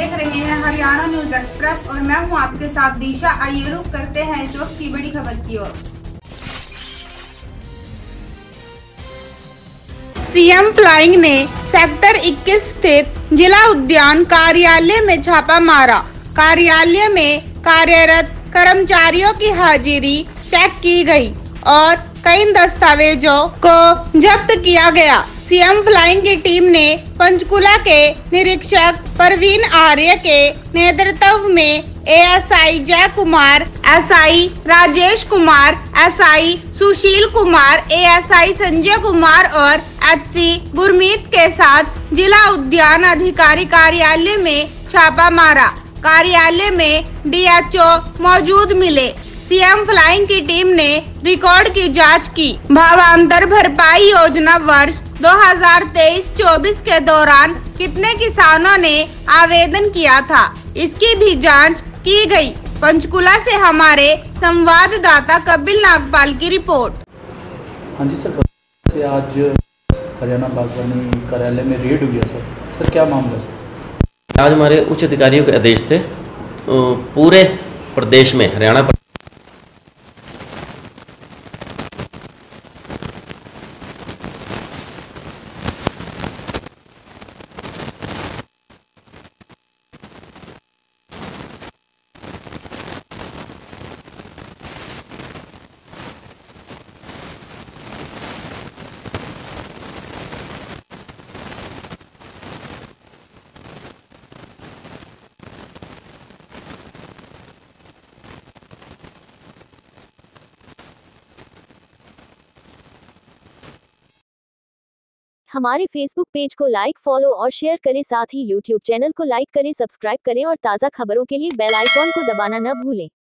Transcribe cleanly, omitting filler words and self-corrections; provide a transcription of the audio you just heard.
देख रहे हैं हरियाणा न्यूज एक्सप्रेस और मैं हूं आपके साथ दिशा। आइए रुक करते हैं इस वक्त की बड़ी खबर की ओर। सीएम फ्लाइंग ने सेक्टर 21 स्थित जिला उद्यान कार्यालय में छापा मारा। कार्यालय में कार्यरत कर्मचारियों की हाजिरी चेक की गई और कई दस्तावेजों को जब्त किया गया। सीएम फ्लाइंग की टीम ने पंचकुला के निरीक्षक प्रवीण आर्य के नेतृत्व में ASI Jai Kumar, SI Rajesh Kumar, SI Sushil Kumar, ASI Sanjay Kumar और एचसी गुरमीत के साथ जिला उद्यान अधिकारी कार्यालय में छापा मारा। कार्यालय में डीएचओ मौजूद मिले। सीएम फ्लाइंग की टीम ने रिकॉर्ड की जांच की। भावांतर भरपाई योजना वर्ष 2023-24 के दौरान कितने किसानों ने आवेदन किया था, इसकी भी जांच की गई। पंचकुला से हमारे संवाददाता कपिल नागपाल की रिपोर्ट। हाँ जी सर, से आज हरियाणा बागवानी कार्यालय में रेड हुई है सर क्या मामला सर? आज हमारे उच्च अधिकारियों के आदेश थे पूरे प्रदेश में हरियाणा हमारे फेसबुक पेज को लाइक, फॉलो और शेयर करें। साथ ही यूट्यूब चैनल को लाइक करें, सब्सक्राइब करें और ताज़ा खबरों के लिए बेल आइकॉन को दबाना न भूलें।